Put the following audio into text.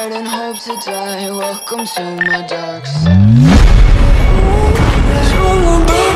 heart and hope to die. Welcome to my dark side.